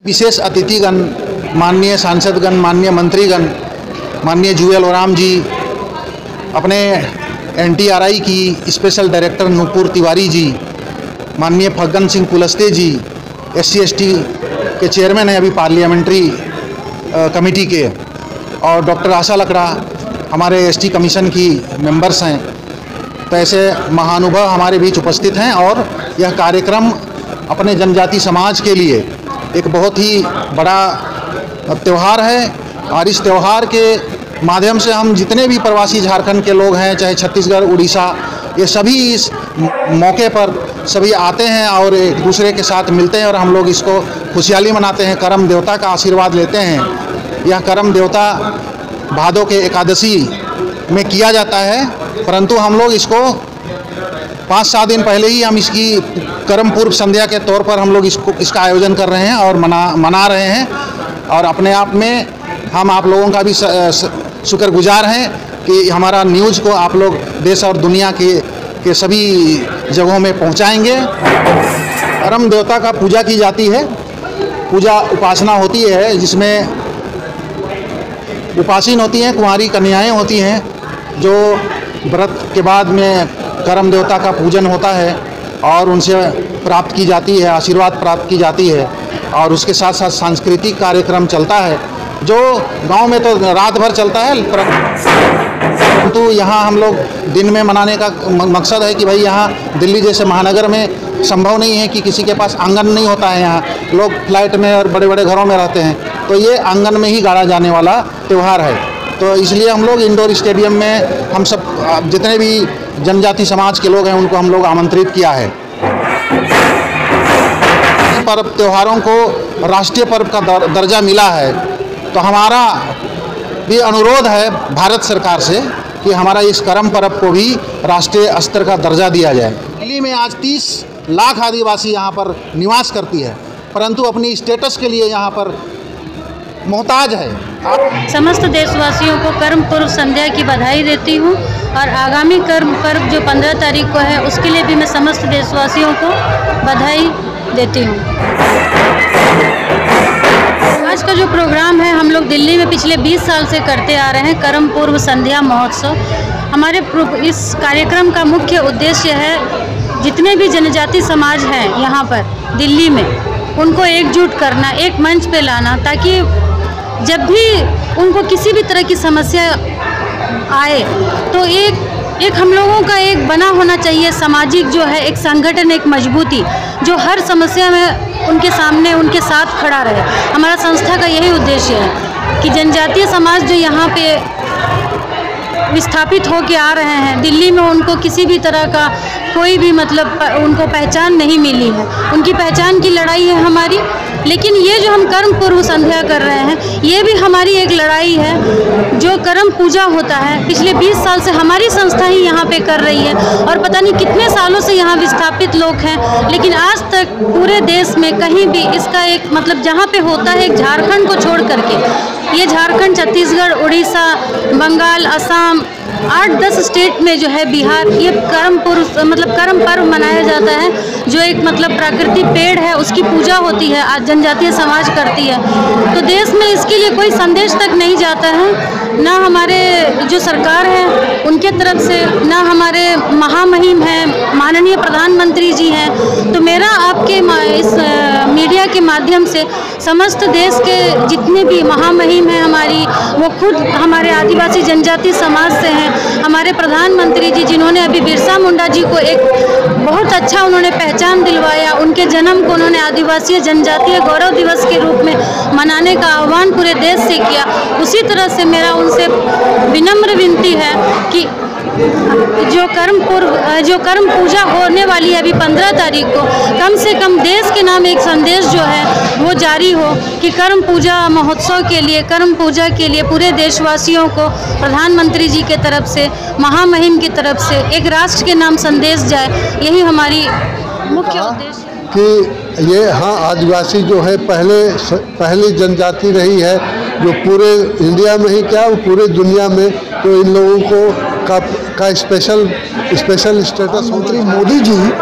विशेष अतिथिगण, माननीय सांसदगण, माननीय मंत्रीगण, माननीय जुएल ओराम जी, अपने NTRI की स्पेशल डायरेक्टर नूपुर तिवारी जी, माननीय फग्गन सिंह कुलस्ते जी, SC/ST के चेयरमैन हैं अभी पार्लियामेंट्री कमेटी के, और डॉक्टर आशा लकड़ा हमारे ST कमीशन की मेंबर्स हैं। तो ऐसे महानुभाव हमारे बीच उपस्थित हैं और यह कार्यक्रम अपने जनजाति समाज के लिए एक बहुत ही बड़ा त्यौहार है। और इस त्यौहार के माध्यम से हम जितने भी प्रवासी झारखंड के लोग हैं, चाहे छत्तीसगढ़, उड़ीसा, ये सभी इस मौके पर सभी आते हैं और एक दूसरे के साथ मिलते हैं और हम लोग इसको खुशहाली मनाते हैं, करम देवता का आशीर्वाद लेते हैं। यह करम देवता भादों के एकादशी में किया जाता है, परंतु हम लोग इसको 5-7 दिन पहले ही हम इसकी करम पूर्व संध्या के तौर पर हम लोग इसका आयोजन कर रहे हैं और मना रहे हैं। और अपने आप में हम आप लोगों का भी शुक्रगुजार हैं कि हमारा न्यूज़ को आप लोग देश और दुनिया के सभी जगहों में पहुंचाएंगे। करम देवता का पूजा की जाती है, पूजा उपासना होती है, जिसमें उपासीन होती हैं, कुंवारी कन्याएं होती हैं, जो व्रत के बाद में करम देवता का पूजन होता है और उनसे प्राप्त की जाती है, आशीर्वाद प्राप्त की जाती है। और उसके साथ साथ सांस्कृतिक कार्यक्रम चलता है, जो गांव में तो रात भर चलता है, परंतु यहाँ हम लोग दिन में मनाने का मकसद है कि भाई यहाँ दिल्ली जैसे महानगर में संभव नहीं है कि किसी के पास आंगन नहीं होता है। यहाँ लोग फ्लैट में और बड़े बड़े घरों में रहते हैं, तो ये आंगन में ही गाड़ा जाने वाला त्यौहार है। तो इसलिए हम लोग इंडोर स्टेडियम में हम सब जितने भी जनजाति समाज के लोग हैं उनको हम लोग आमंत्रित किया है। पर्व त्योहारों को राष्ट्रीय पर्व का दर्जा मिला है, तो हमारा भी अनुरोध है भारत सरकार से कि हमारा इस करम पर्व को भी राष्ट्रीय स्तर का दर्जा दिया जाए। दिल्ली में आज 30 लाख आदिवासी यहाँ पर निवास करती है, परंतु अपनी स्टेटस के लिए यहाँ पर मोहताज है। समस्त देशवासियों को कर्म पूर्व संध्या की बधाई देती हूँ और आगामी कर्म पर्व जो 15 तारीख को है उसके लिए भी मैं समस्त देशवासियों को बधाई देती हूँ। आज का जो प्रोग्राम है हम लोग दिल्ली में पिछले 20 साल से करते आ रहे हैं, कर्म पूर्व संध्या महोत्सव। हमारे इस कार्यक्रम का मुख्य उद्देश्य है जितने भी जनजाति समाज हैं यहाँ पर दिल्ली में, उनको एकजुट करना, एक मंच पे लाना, ताकि जब भी उनको किसी भी तरह की समस्या आए तो एक हम लोगों का एक बना होना चाहिए सामाजिक जो है एक संगठन, एक मजबूती जो हर समस्या में उनके सामने उनके साथ खड़ा रहे। हमारा संस्था का यही उद्देश्य है कि जनजातीय समाज जो यहाँ पे विस्थापित होके आ रहे हैं दिल्ली में, उनको किसी भी तरह का कोई भी मतलब उनको पहचान नहीं मिली है, उनकी पहचान की लड़ाई है हमारी। लेकिन ये जो हम कर्म पूर्व संध्या कर रहे हैं ये भी हमारी एक लड़ाई है। जो कर्म पूजा होता है पिछले 20 साल से हमारी संस्था ही यहाँ पे कर रही है और पता नहीं कितने सालों से यहाँ विस्थापित लोग हैं, लेकिन आज तक पूरे देश में कहीं भी इसका एक मतलब जहाँ पे होता है एक झारखंड को छोड़ करके, ये झारखंड, छत्तीसगढ़, उड़ीसा, बंगाल, असम, 8-10 स्टेट में जो है, बिहार, ये कर्म पूर्व मतलब कर्म पर्व मनाया जाता है, जो एक मतलब प्राकृतिक पेड़ है उसकी पूजा होती है, आज जनजातीय समाज करती है। तो देश में इसके लिए कोई संदेश तक नहीं जाता है, ना हमारे जो सरकार है उनके तरफ से, ना हमारे महामहिम हैं, माननीय प्रधानमंत्री जी हैं। तो मेरा आपके इस मीडिया के माध्यम से समस्त देश के जितने भी महामहिम हैं हमारी, वो खुद हमारे आदिवासी जनजाति समाज से हैं, हमारे प्रधानमंत्री जी जिन्होंने अभी बिरसा मुंडा जी को एक बहुत अच्छा उन्होंने पहचान दिलवाया, उनके जन्म को उन्होंने आदिवासी जनजातीय गौरव दिवस के रूप में मनाने का आह्वान पूरे देश से किया। उसी तरह से मेरा उनसे विनम्र विनती है कि जो कर्म पूजा होने वाली है अभी 15 तारीख को, कम से कम देश के नाम एक संदेश जो है वो जारी हो कि कर्म पूजा महोत्सव के लिए, कर्म पूजा के लिए पूरे देशवासियों को प्रधानमंत्री जी के तरफ से, महामहिम की तरफ से एक राष्ट्र के नाम संदेश जाए। यही हमारी मुख्य उद्देश्य है कि ये आदिवासी जो है पहली जनजाति रही है जो पूरे इंडिया में ही क्या वो पूरे दुनिया में, तो इन लोगों को का स्पेशल स्टेटस। मंत्री मोदी जी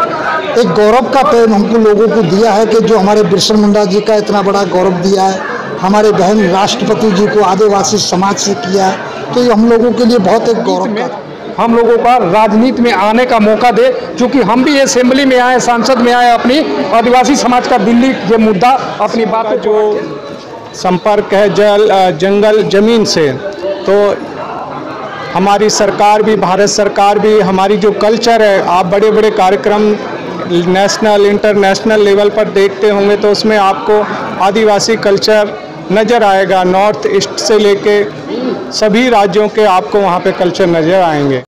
एक गौरव का पैन हमको लोगों को दिया है कि जो हमारे बिरसा मुंडा जी का इतना बड़ा गौरव दिया है, हमारे बहन राष्ट्रपति जी को आदिवासी समाज से किया है, तो ये हम लोगों के लिए बहुत एक गौरव का। हम लोगों का राजनीति में आने का मौका दे, क्योंकि हम भी असेंबली में आए, सांसद में आए, अपनी आदिवासी समाज का दिल्ली ये मुद्दा अपनी बात जो संपर्क है जंगल जमीन से, तो हमारी सरकार भी, भारत सरकार भी, हमारी जो कल्चर है, आप बड़े बड़े कार्यक्रम नेशनल इंटरनेशनल लेवल पर देखते होंगे तो उसमें आपको आदिवासी कल्चर नज़र आएगा। नॉर्थ ईस्ट से लेके सभी राज्यों के आपको वहाँ पे कल्चर नज़र आएंगे।